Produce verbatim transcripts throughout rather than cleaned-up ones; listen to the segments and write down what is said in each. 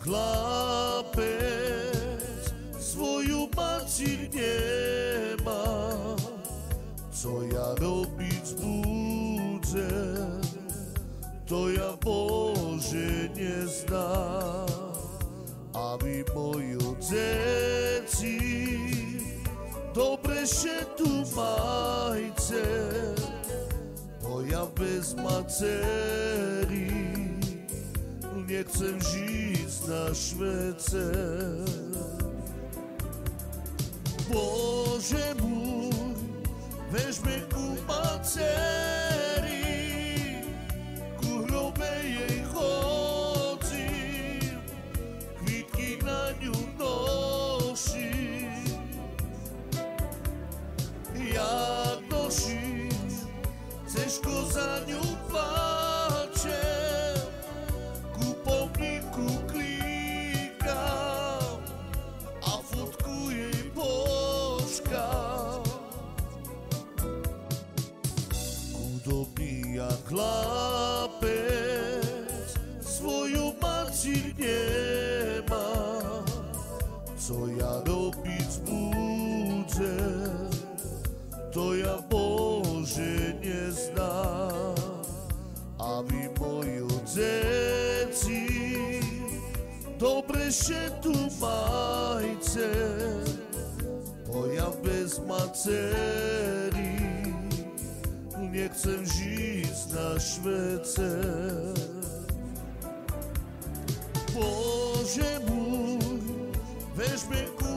chlapec svoju macier nemá, co ja robiť budem, to ja Bože neznám. Aby moje deti dobre še tu majce, bo ja bez matery nechcem žiť na Švece. Bože môj, vežme ku materi, ku hrobe jej chodím, kvitky na ňu noším. Ja noším, cežko za ňu plačem, ku pomníku klikám a fotku jej počkám. Chudobný jak chlapec svoju macier nemá, co ja robiť budem, to ja Bože neznám. Aby moje deti dobre še tu majce, bo ja bez matery nechcem žiť na Švece. Bože môj, vežme ku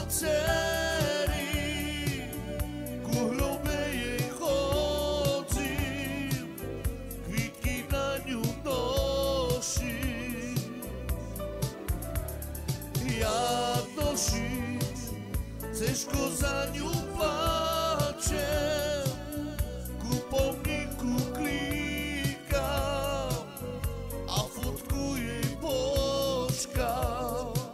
materi, ku hrobe jej chodím, kvitky na ňu noším. Ja noším, cežko za ňu plačem, ku pomníku klikám a fotku jej počkám.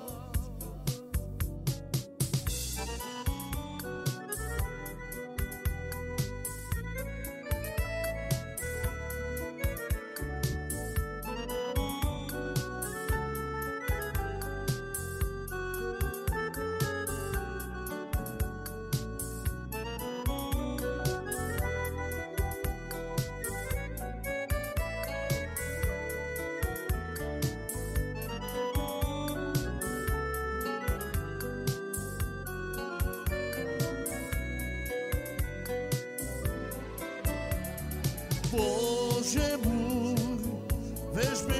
Bože môj, vežme